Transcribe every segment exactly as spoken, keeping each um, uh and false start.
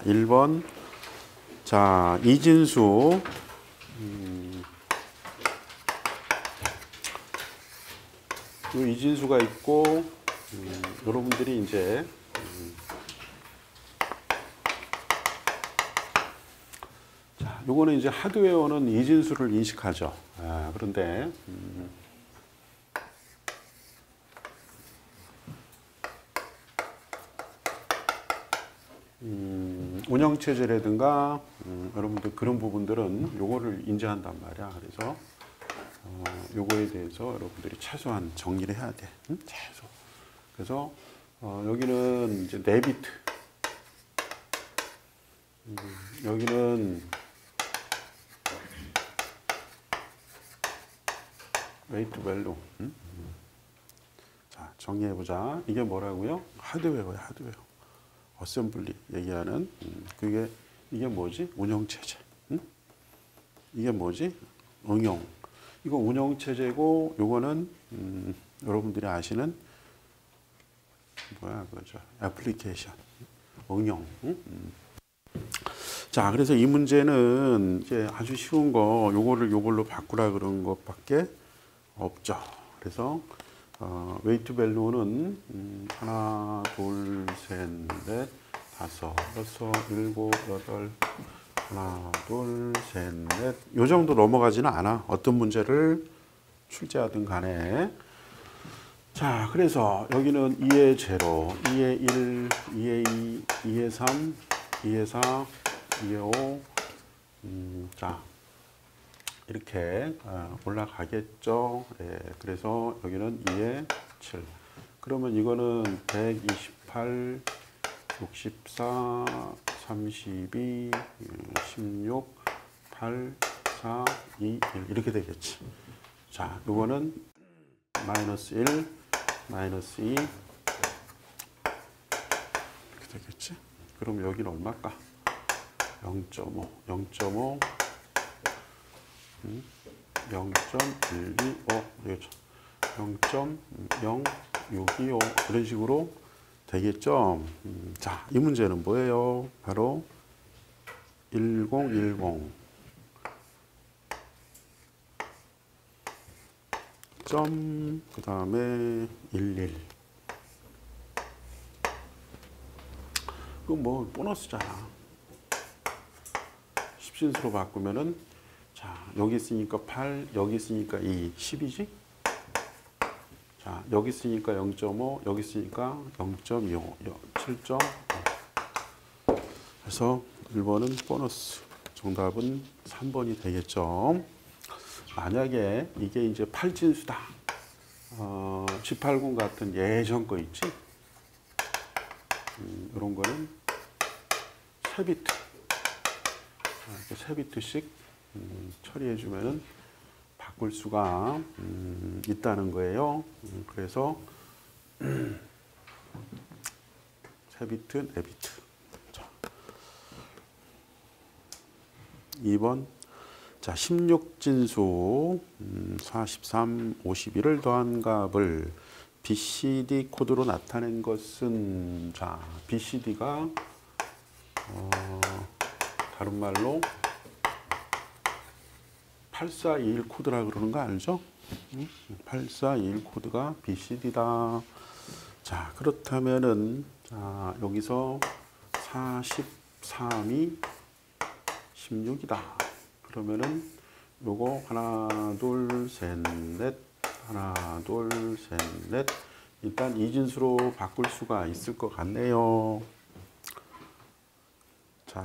일 번. 자, 이진수. 음, 요 이진수가 있고, 음, 여러분들이 이제, 음, 자, 요거는 이제 하드웨어는 이진수를 인식하죠. 아, 그런데, 음, 음, 운영체제라든가, 음, 여러분들 그런 부분들은 요거를 인지한단 말이야. 그래서, 어, 요거에 대해서 여러분들이 최소한 정리를 해야 돼. 응? 최소. 그래서, 어, 여기는 이제 네 비트. 음, 여기는 웨이트 밸류. 음? 자, 정리해보자. 이게 뭐라고요? 하드웨어야, 하드웨어. 어셈블리 얘기하는, 음, 그게, 이게 뭐지? 운영체제. 음? 이게 뭐지? 응용. 이거 운영체제고, 요거는, 음, 여러분들이 아시는, 뭐야, 그죠? 애플리케이션. 응용. 음? 음. 자, 그래서 이 문제는 이제 아주 쉬운 거, 요거를 요걸로 바꾸라 그런 것밖에 없죠. 그래서, 어, 웨이트 밸류는, 음, 하나, 둘, 셋, 넷, 다섯, 여섯, 일곱, 여덟, 하나, 둘, 셋, 넷. 요 정도 넘어가지는 않아. 어떤 문제를 출제하든 간에. 자, 그래서 여기는 이에 제로, 이에 일, 이에 이, 이에 삼, 이에 사, 이에 오. 음, 자, 이렇게 올라가겠죠. 예, 그래서 여기는 이에 칠. 그러면 이거는 백이십팔, 육십사, 삼십이, 십육, 팔, 사, 이, 일 이렇게 되겠지. 자, 이거는 마이너스 일, 마이너스 이 이렇게 되겠지. 그럼 여기는 얼마일까? 영 점 오, 영 점 오, 음, 영 점 일이오, 그렇죠. 영 점 영육이오 이런 식으로 되겠죠. 음, 자, 이 문제는 뭐예요? 바로 천십 점, 그 다음에 십일. 그건 뭐 보너스잖아. 십진수로 바꾸면은, 자, 여기 있으니까 팔, 여기 있으니까 이, 십이지? 자, 여기 있으니까 영 점 오, 여기 있으니까 영 점 이오, 칠 점 오. 그래서 일 번은 보너스. 정답은 삼 번이 되겠죠. 만약에 이게 이제 팔 진수다. 어, 십팔 군 같은 예전 거 있지? 음, 이런 거는 세 비트. 세 비트씩 음, 처리해주면은 바꿀 수가 음, 있다는 거예요. 음, 그래서 세 비트, 네 비트. 자, 이 번. 자, 십육 진수 음, 사십삼, 오십일을 더한 값을 비씨디 코드로 나타낸 것은, 자, 비씨디가 어, 다른 말로 팔사이일 코드라 그러는 거 알죠? 팔사이일 코드가 비씨디다. 자, 그렇다면은, 자, 여기서 사십삼이 십육이다. 그러면은, 요거 하나, 둘, 셋, 넷, 하나, 둘, 셋, 넷. 일단 이진수로 바꿀 수가 있을 것 같네요. 자,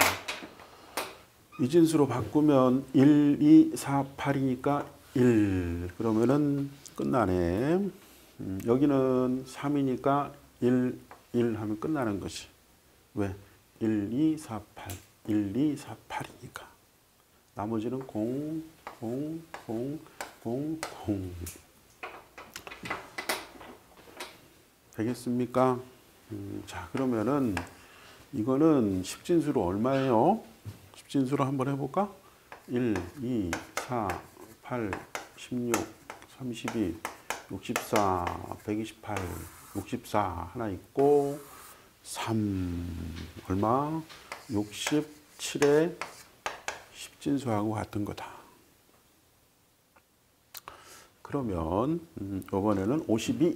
이진수로 바꾸면 일, 이, 사, 팔이니까 일. 그러면은 끝나네. 음, 여기는 삼이니까 일, 일 하면 끝나는 것이. 왜? 일, 이, 사, 팔. 일, 이, 사, 팔이니까. 나머지는 공, 공, 공, 공, 공. 되겠습니까? 음, 자, 그러면은 이거는 십진수로 얼마예요? 십진수로 한번 해볼까? 일, 이, 사, 팔, 십육, 삼십이, 육십사, 백이십팔, 육십사 하나 있고, 삼 얼마? 육십칠의 십진수하고 같은 거다. 그러면 음, 이번에는 오십이.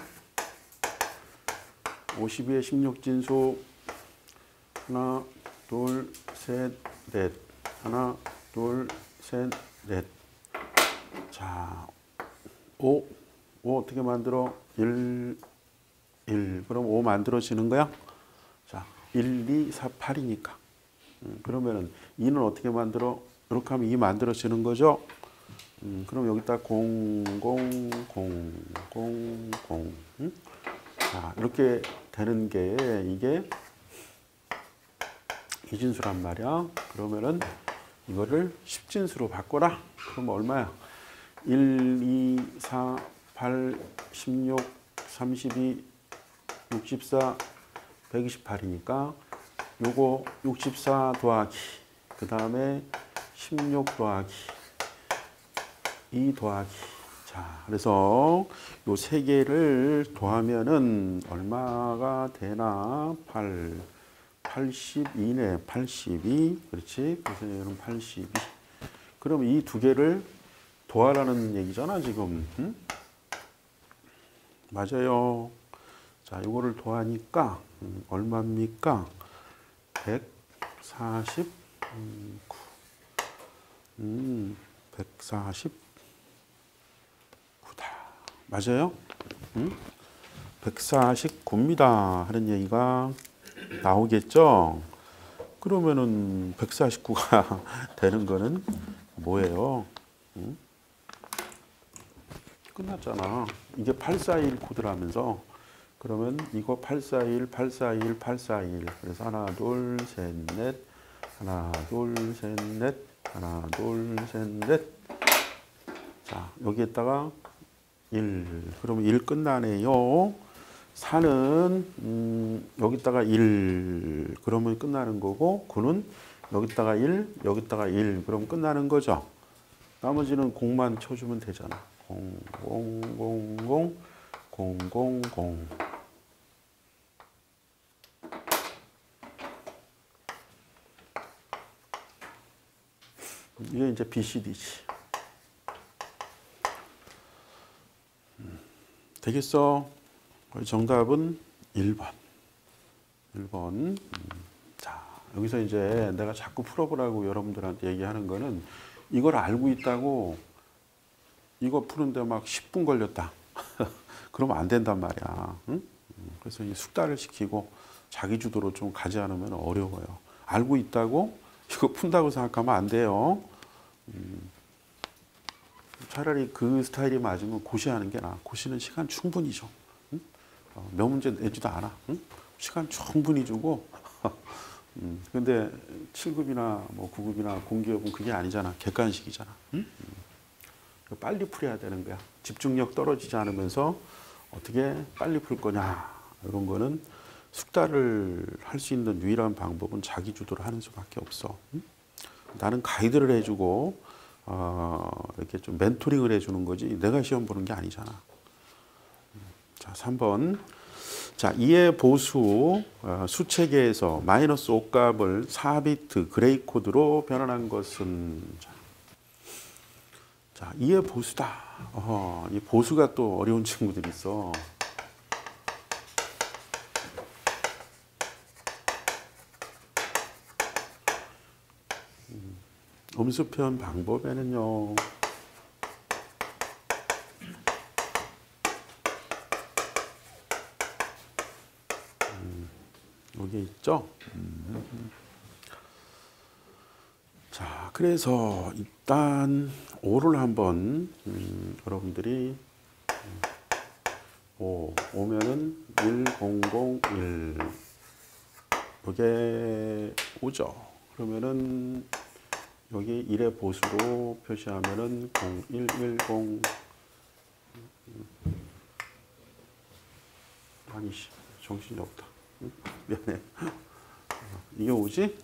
오십이의 십육진수 하나, 둘, 셋, 넷. 하나, 둘, 셋, 넷. 자, 오. 오 어떻게 만들어? 일, 일. 그럼 오 만들어지는 거야? 자, 일, 이, 사, 팔이니까. 음, 그러면은 이는 어떻게 만들어? 이렇게 하면 이 만들어지는 거죠? 음, 그럼 여기다 공, 공, 공, 공, 공. 음? 자, 이렇게 되는 게 이게 이진수란 말이야. 그러면은 이거를 십진수로 바꿔라. 그럼 얼마야? 일, 이, 사, 팔, 십육, 삼십이, 육십사, 백이십팔이니까 요거 육십사 더하기 그 다음에 십육 더하기 이 더하기. 자, 그래서 요 세 개를 더하면은 얼마가 되나? 팔, 팔십이네. 팔십이. 그렇지? 그래서 여기는 팔십이. 그럼 이 두 개를 더하라는 얘기잖아, 지금. 응? 맞아요. 자, 요거를 더하니까 음, 얼마입니까? 백사십구. 음, 백사십구다. 맞아요? 음? 백사십구입니다. 하는 얘기가 나오겠죠? 그러면은 백사십구가 되는 거는 뭐예요? 음? 끝났잖아. 이게 팔사일 코드라면서. 그러면 이거 팔사일, 팔사일, 팔사일. 그래서 하나, 둘, 셋, 넷. 하나, 둘, 셋, 넷. 하나, 둘, 셋, 넷. 자, 여기에다가 일. 그러면 일 끝나네요. 사는 음, 여기다가 일. 그러면 끝나는 거고 구는 여기다가 일, 여기다가 일. 그러면 끝나는 거죠. 나머지는 공만 쳐주면 되잖아. 공, 공, 공, 공, 공, 공, 공. 이게 이제 비씨디지. 되겠어? 정답은 일 번. 일 번. 자, 여기서 이제 내가 자꾸 풀어보라고 여러분들한테 얘기하는 거는 이걸 알고 있다고 이거 푸는데 막 십 분 걸렸다. 그러면 안 된단 말이야. 응? 그래서 이 숙달을 시키고 자기 주도로 좀 가지 않으면 어려워요. 알고 있다고 이거 푼다고 생각하면 안 돼요. 음, 차라리 그 스타일이 맞으면 고시하는 게 나아. 고시는 시간 충분히 줘. 응? 어, 몇 문제 내지도 않아. 응? 시간 충분히 주고. 음, 근데 칠 급이나 뭐 구 급이나 공기업은 그게 아니잖아. 객관식이잖아. 응? 빨리 풀어야 되는 거야. 집중력 떨어지지 않으면서 어떻게 빨리 풀 거냐. 이런 거는 숙달을 할 수 있는 유일한 방법은 자기 주도를 하는 수밖에 없어. 응? 나는 가이드를 해주고 어, 이렇게 좀 멘토링을 해주는 거지 내가 시험 보는 게 아니잖아. 자, 삼 번. 자, 이의 보수 어, 수체계에서 마이너스 오 값을 사 비트 그레이 코드로 변환한 것은 자, 자, 이의 보수다. 어, 이 보수가 또 어려운 친구들이 있어. 음, 음수표현 방법에는요. 음, 여기 있죠. 음. 자, 그래서 일단 오를 한번 음, 여러분들이 오, 오면은 일, 공, 공, 일 이게 오죠. 그러면은 여기 일의 보수로 표시하면은 공, 일, 일, 공 아니 정신이 없다. 미안해. 이게 오지?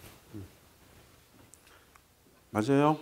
맞아요?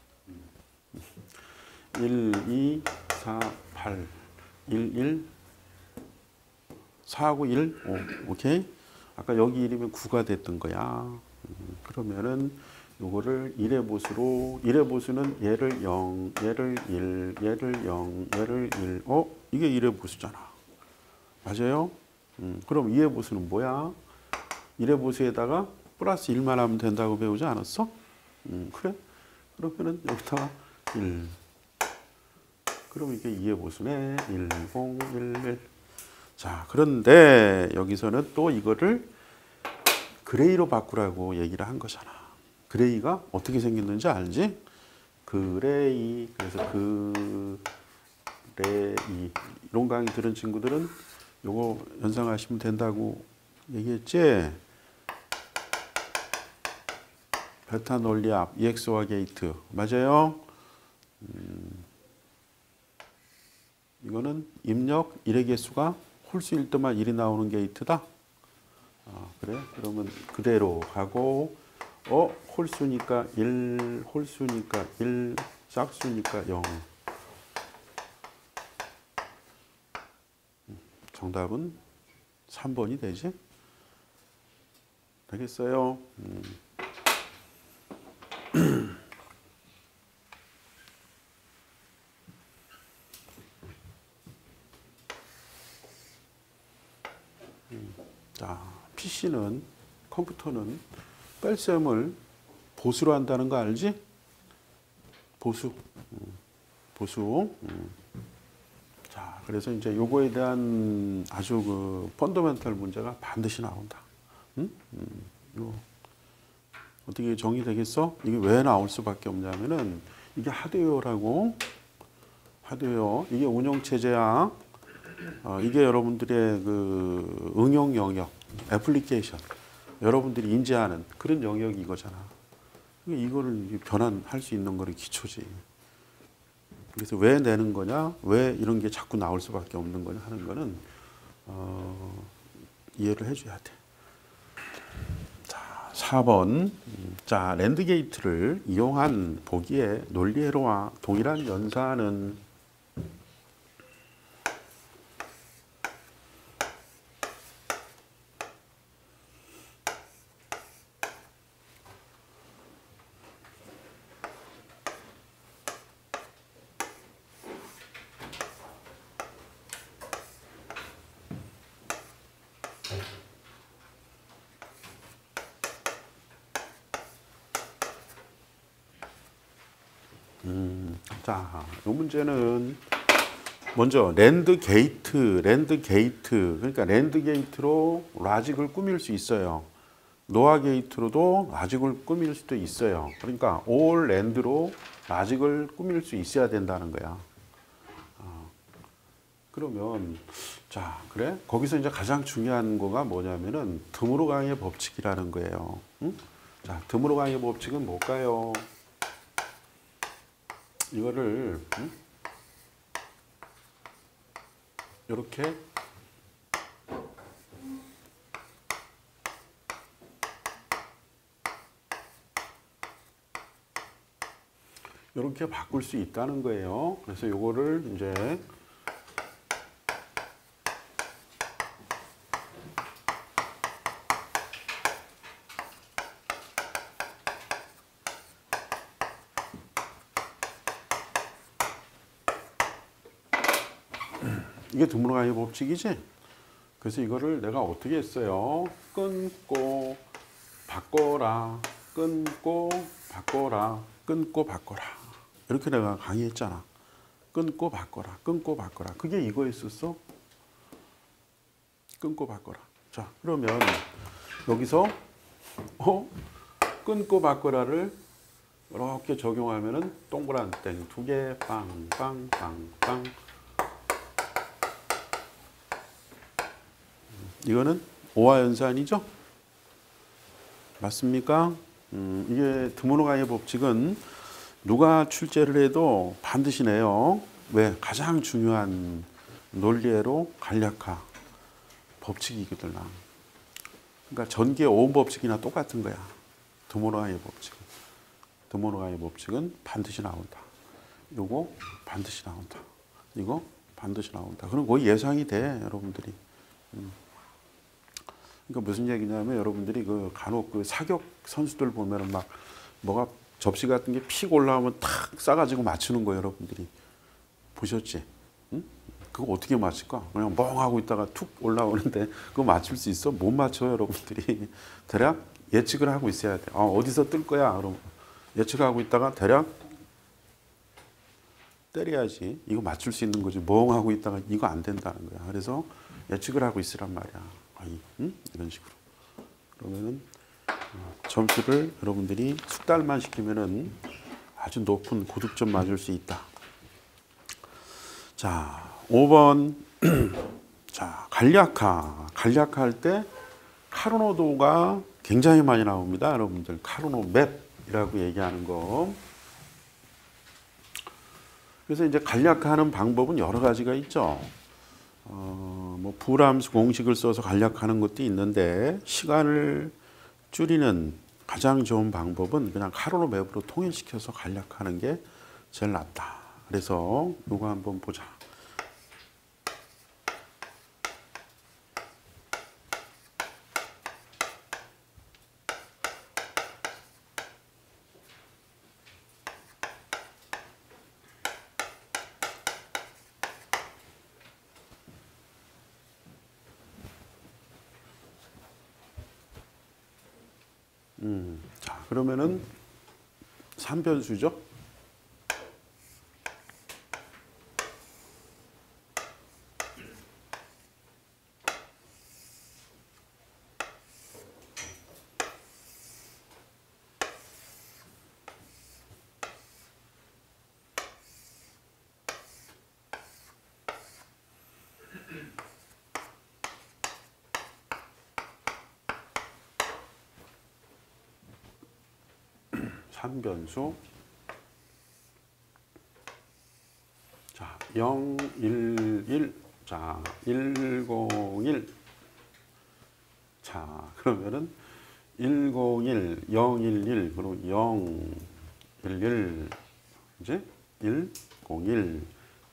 일, 이, 사, 팔, 일, 일, 사하고 일, 오, 오케이? 아까 여기 일이면 구가 됐던 거야. 음, 그러면은 요거를 일의 보수로, 일의 보수는 얘를 영, 얘를 일, 얘를 영, 얘를 일. 어? 이게 일의 보수잖아. 맞아요? 음, 그럼 이의 보수는 뭐야? 일의 보수에다가 플러스 일만 하면 된다고 배우지 않았어? 음, 그래? 그러면은 여기다가 일. 그럼 이게 이의 보수네. 일, 공, 일, 일. 자, 그런데 여기서는 또 이거를 그레이로 바꾸라고 얘기를 한 거잖아. 그레이가 어떻게 생겼는지 알지? 그레이. 그래서 그레이. 이런 강의 들은 친구들은 요거 연상하시면 된다고 얘기했지? 베타 논리압, 이엑스오아 게이트. 맞아요? 음, 이거는 입력 일의 개수가 홀수일 때만 일이 나오는 게이트다. 아, 그래? 그러면 그대로 가고, 어, 홀수니까 일, 홀수니까 일, 짝수니까 영. 정답은 삼 번이 되지? 되겠어요? 음. 자, 피씨는, 컴퓨터는 뺄셈을 보수로 한다는 거 알지? 보수. 음, 보수. 음. 자, 그래서 이제 요거에 대한 아주 그 펀더멘탈 문제가 반드시 나온다. 음? 음, 요. 어떻게 정의되겠어? 이게 왜 나올 수밖에 없냐면은 이게 하드웨어라고. 하드웨어. 이게 운영체제야. 어, 이게 여러분들의 그 응용 영역, 애플리케이션. 여러분들이 인지하는 그런 영역이 이거잖아. 이거를 변환할 수 있는 거는 기초지. 그래서 왜 내는 거냐, 왜 이런 게 자꾸 나올 수밖에 없는 거냐 하는 거는 어, 이해를 해줘야 돼. 자, 사 번. 자, 랜드 게이트를 이용한 보기의 논리회로와 동일한 연산은 음, 자, 이 문제는 먼저 랜드 게이트, 랜드 게이트, 그러니까 랜드 게이트로 라직을 꾸밀 수 있어요. 노아 게이트로도 라직을 꾸밀 수도 있어요. 그러니까 올 랜드로 라직을 꾸밀 수 있어야 된다는 거야. 어, 그러면 자, 그래? 거기서 이제 가장 중요한 거가 뭐냐면은 드무로 강의 법칙이라는 거예요. 응? 자, 드무로 강의 법칙은 뭘까요? 이거를 응? 이렇게 이렇게 바꿀 수 있다는 거예요. 그래서 요거를 이제 이게 드무로 강의 법칙이지? 그래서 이거를 내가 어떻게 했어요? 끊고 바꿔라. 끊고 바꿔라. 끊고 바꿔라. 이렇게 내가 강의했잖아. 끊고 바꿔라. 끊고 바꿔라. 그게 이거였었어. 끊고 바꿔라. 자, 그러면 여기서 어? 끊고 바꿔라를 이렇게 적용하면은 동그란 땡 두 개, 빵, 빵, 빵, 빵. 이거는 오화 연산이죠? 맞습니까? 음, 이게 드모노 강의 법칙은 누가 출제를 해도 반드시 내요. 왜? 가장 중요한 논리회로 간략화 법칙이거든. 그러니까 전기의 오hm 법칙이나 똑같은 거야. 드모노 강의 법칙은. 드모노 강의 법칙은 반드시 나온다. 요거 반드시 나온다. 이거 반드시 나온다. 그럼 거의 예상이 돼, 여러분들이. 음. 그러니까 무슨 얘기냐면 여러분들이 그 간혹 그 사격 선수들 보면은 막 뭐가 접시 같은 게 픽 올라오면 탁 싸가지고 맞추는 거 여러분들이 보셨지? 응? 그거 어떻게 맞을까? 그냥 멍 하고 있다가 툭 올라오는데 그거 맞출 수 있어? 못 맞춰 여러분들이. 대략 예측을 하고 있어야 돼. 어, 어디서 뜰 거야? 그럼 예측하고 있다가 대략 때려야지. 이거 맞출 수 있는 거지. 멍 하고 있다가 이거 안 된다는 거야. 그래서 예측을 하고 있으란 말이야. 아이, 응? 이런 식으로. 그러면은 어, 점수를 여러분들이 숙달만 시키면은 아주 높은 고득점 맞을 수 있다. 자, 오 번. 자, 간략화. 간략화 할 때 카르노도가 굉장히 많이 나옵니다. 여러분들 카르노 맵이라고 얘기하는 거. 그래서 이제 간략화하는 방법은 여러 가지가 있죠. 어, 뭐 불함수 공식을 써서 간략화하는 것도 있는데 시간을 줄이는 가장 좋은 방법은 그냥 카르노 맵으로 통일시켜서 간략화하는 게 제일 낫다. 그래서 이거 한번 보자. 음, 자, 그러면은 삼변수죠. 삼변수. 자, 영, 일, 일. 자, 일공일. 자, 그러면은 일공일, 영일일, 그리고 영일일, 이제 일공일,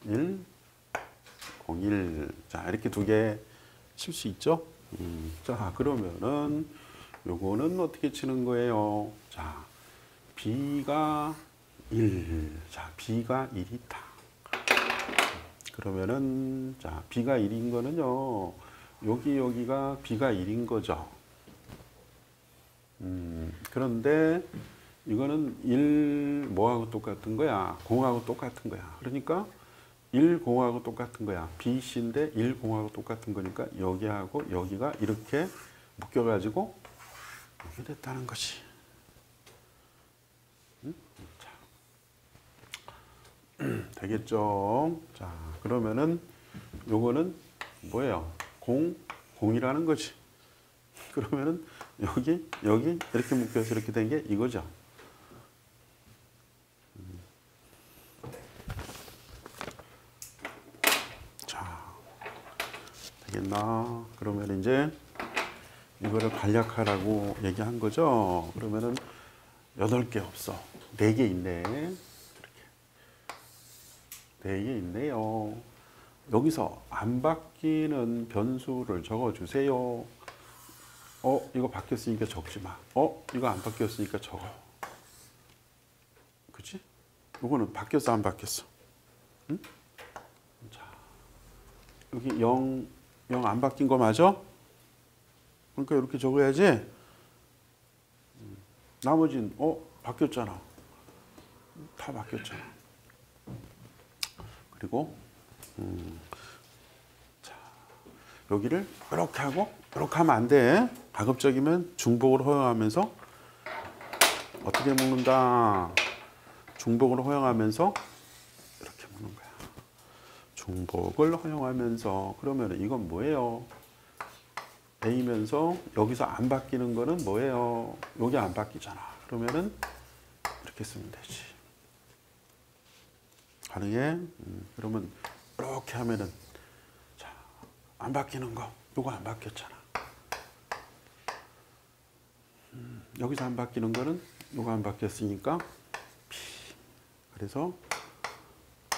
일공일. 자, 이렇게 두 개 칠 수 있죠? 음, 자, 그러면은 요거는 어떻게 치는 거예요? 자, B가 일. 자, B가 일이다. 그러면은, 자, B가 일인 거는요, 여기, 여기가 B가 일인 거죠. 음, 그런데 이거는 일, 뭐하고 똑같은 거야? 공하고 똑같은 거야. 그러니까 일, 공하고 똑같은 거야. B, C인데 일, 공하고 똑같은 거니까 여기하고 여기가 이렇게 묶여가지고 이렇게 됐다는 것이. 되겠죠. 자, 그러면은 요거는 뭐예요? 공, 공이라는 거지. 그러면은 여기, 여기 이렇게 묶여서 이렇게 된 게 이거죠. 자, 되겠나? 그러면 이제 이거를 간략하라고 얘기한 거죠. 그러면은 여덟 개 없어. 네 개 있네. 네 개 있네요. 여기서 안 바뀌는 변수를 적어주세요. 어, 이거 바뀌었으니까 적지 마. 어, 이거 안 바뀌었으니까 적어. 그치? 이거는 바뀌었어, 안 바뀌었어? 응? 자, 여기 영, 영 안 바뀐 거 맞아? 그러니까 이렇게 적어야지. 나머지는, 어, 바뀌었잖아. 다 바뀌었잖아. 그리고 음, 자, 여기를 이렇게 하고 이렇게 하면 안 돼. 가급적이면 중복을 허용하면서 어떻게 묶는다. 중복을 허용하면서 이렇게 묶는 거야. 중복을 허용하면서. 그러면 이건 뭐예요? A면서 여기서 안 바뀌는 거는 뭐예요? 여기 안 바뀌잖아. 그러면은 이렇게 쓰면 되지. 가능해? 음, 그러면 이렇게 하면은 자, 안 바뀌는 거 요거 안 바뀌었잖아. 음, 여기서 안 바뀌는 거는 요거 안 바뀌었으니까 P. 그래서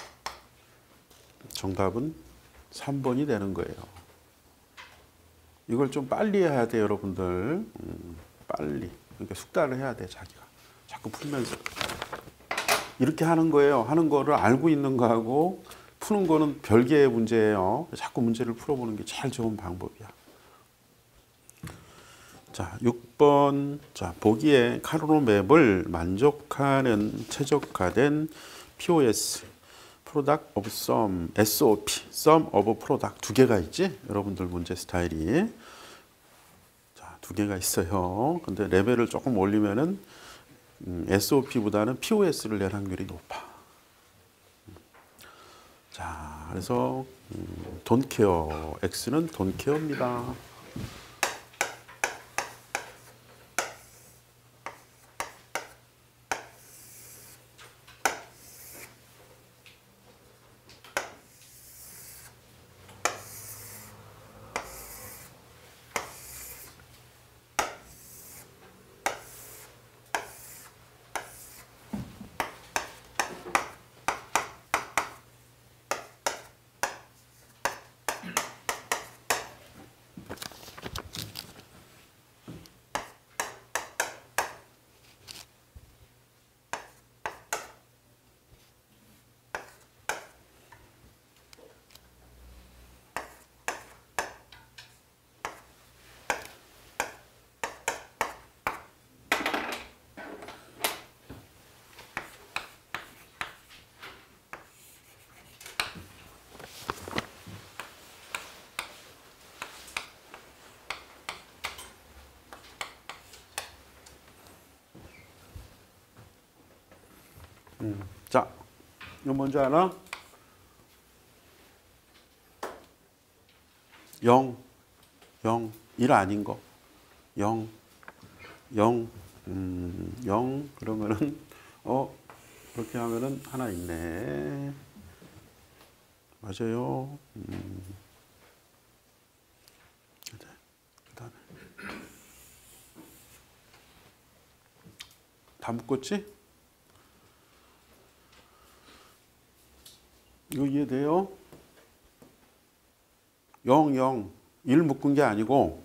정답은 삼 번이 되는 거예요. 이걸 좀 빨리 해야 돼 여러분들. 음, 빨리. 그러니까 숙달을 해야 돼 자기가. 자꾸 풀면서. 이렇게 하는 거예요. 하는 거를 알고 있는 거하고 푸는 거는 별개의 문제예요. 자꾸 문제를 풀어보는 게 제일 좋은 방법이야. 자, 육 번. 자, 보기에 카르노 맵을 만족하는 최적화된 피오에스, Product of Sum, 에스오피, Sum of Product 두 개가 있지? 여러분들 문제 스타일이. 자, 두 개가 있어요. 근데 레벨을 조금 올리면은 음, 에스오피보다는 피오에스를 낼 확률이 높아. 자, 그래서 음, Don't care. X는 Don't care입니다. 음, 자, 이거 뭔지 알아? 영, 영, 일 아닌 거. 영, 영, 음, 영, 그러면은, 어, 그렇게 하면은 하나 있네. 맞아요. 음. 그 다음에. 다 묶었지? 이거 이해돼요? 영, 영, 일 묶은 게 아니고,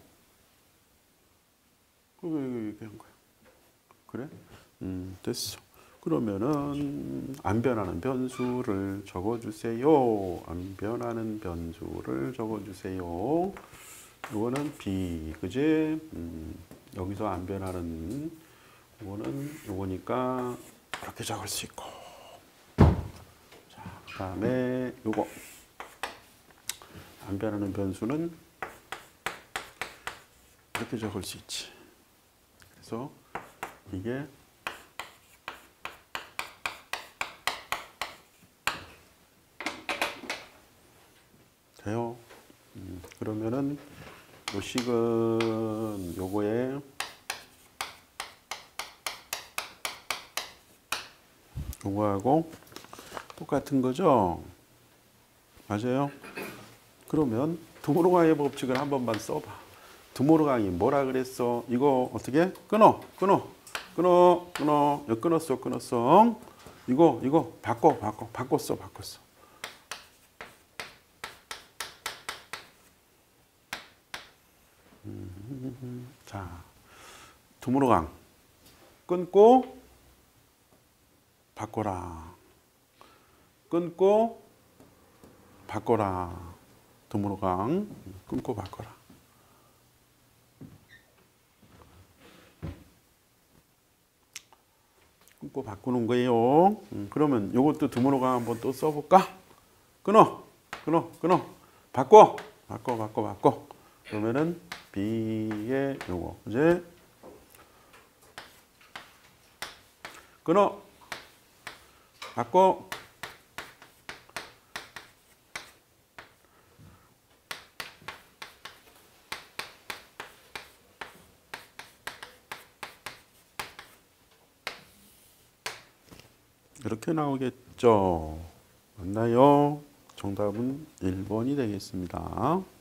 왜 이렇게 한 거야? 그래? 음, 됐어. 그러면은, 안 변하는 변수를 적어주세요. 안 변하는 변수를 적어주세요. 이거는 B, 그지? 음, 여기서 안 변하는, 이거는 요거니까, 이렇게 적을 수 있고. 자, 그 다음에 요거. 안 변하는 변수는 이렇게 적을 수 있지. 그래서 이게 돼요. 음, 그러면은 요 식은 요거에 요거하고 똑같은 거죠. 맞아요. 그러면 드모르강의 법칙을 한 번만 써봐. 드모르강이 뭐라 그랬어? 이거 어떻게? 끊어, 끊어, 끊어, 끊어. 이거 끊었어, 끊었어. 이거, 이거 바꿔, 바꿔, 바꿨어, 바꿨어. 음, 자, 드모르강 끊고 바꿔라. 끊고 바꿔라. 드모르강 끊고 바꿔라. 끊고 바꾸는 거예요. 음, 그러면 이것도 드모르강 한번 또 써볼까? 끊어, 끊어, 끊어. 바꿔, 바꿔, 바꿔, 바꿔. 그러면은 B의 요거 이제 끊어, 바꿔. 이렇게 나오겠죠. 맞나요? 정답은 일 번이 되겠습니다.